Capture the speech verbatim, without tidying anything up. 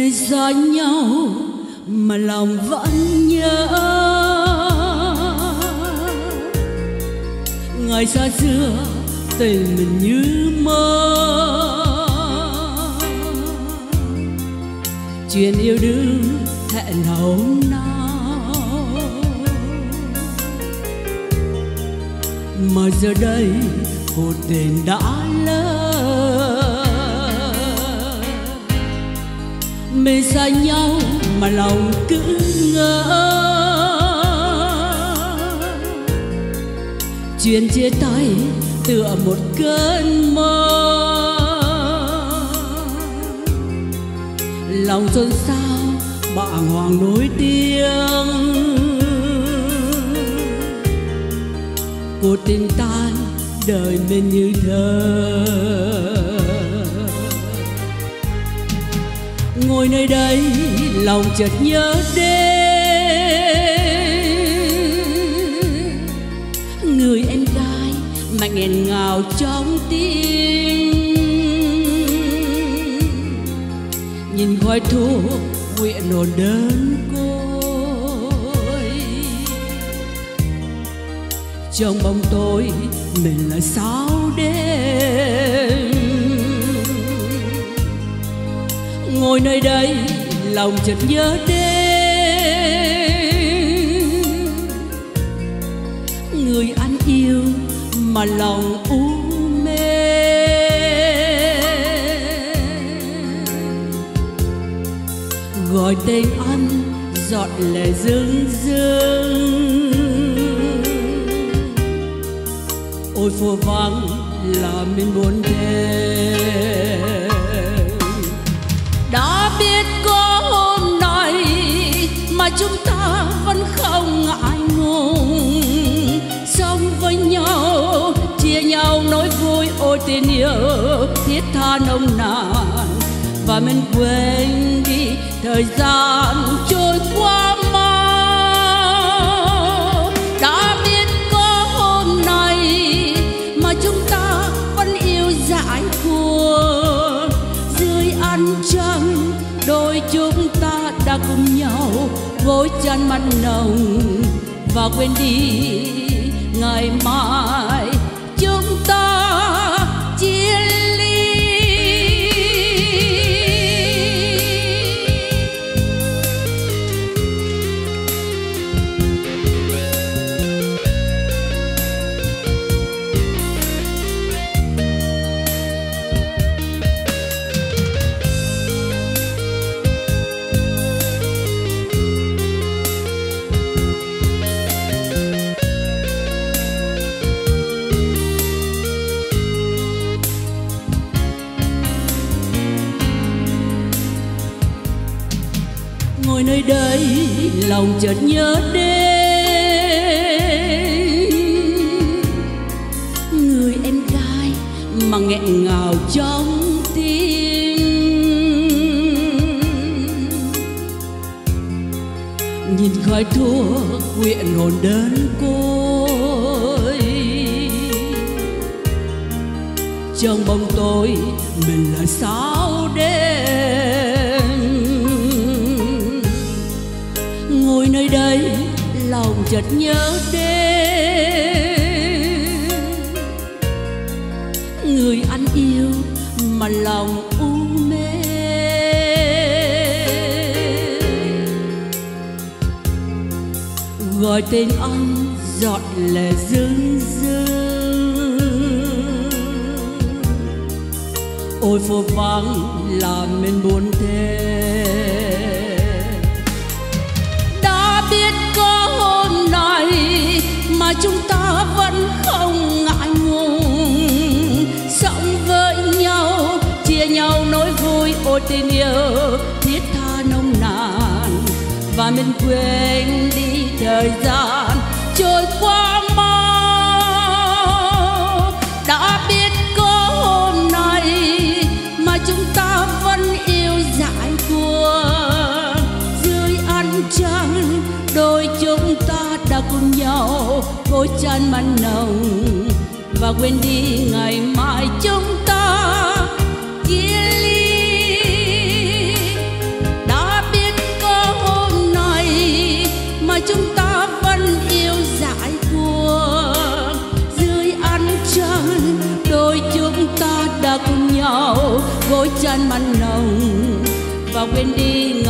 Mình xa nhau mà lòng vẫn nhớ ngày xa xưa tình mình như mơ. Chuyện yêu đương hẹn hôm nào mà giờ đây cuộc tình đã lỡ. Mình xa nhau mà lòng cứ ngỡ chuyện chia tay tựa một cơn mơ. Lòng xôn xao bàng hoàng nối tiếng, cuộc tình tan đời mình như thơ. Ngồi nơi đây lòng chợt nhớ đến người em gái mà nghẹn ngào trong tim. Nhìn khói thuốc quyện hồn đơn côi, trong bóng tối mình là sao đêm. Ngồi nơi đây lòng chợt nhớ đến người anh yêu mà lòng u mê. Gọi tên anh giọt lệ rưng rưng, ôi phố vắng là mình buồn thêm. Đã biết có hôm nay mà chúng ta vẫn không ngại ngùng, sống với nhau chia nhau nỗi vui. Ôi tình yêu thiết tha nồng nàn và mình quên đi thời gian trôi qua mau. Đã biết có hôm nay mà chúng ta vẫn yêu dại cuồng, dưới ánh trăng đôi chúng ta đã cùng nhau gối chăn mặn nồng và quên đi ngày mai chúng ta chia ly. Ngồi nơi đây lòng chợt nhớ đến người em gái mà nghẹn ngào trong tim. Nhìn khói thuốc quyện hồn đơn côi, trong bóng tối mình là sao đêm. Ngồi nơi đây lòng chợt nhớ đến người anh yêu mà lòng u mê. Gọi tên anh giọt lệ rưng rưng, ôi phố vắng làm mình buồn thêm. Đã biết có hôm nay mà chúng ta vẫn không ngại ngùng, sống với nhau chia nhau nỗi vui. Ôi tình yêu thiết tha nồng nàn và mình quên đi thời gian trôi qua mau. Đã biết có hôm nay mà chúng ta vẫn yêu dại cuồng, dưới ánh trăng đôi chúng ta đã cùng nhau gối chăn mặn nồng và quên đi ngày mai chúng ta chia ly. gian mặn nồng và quên đi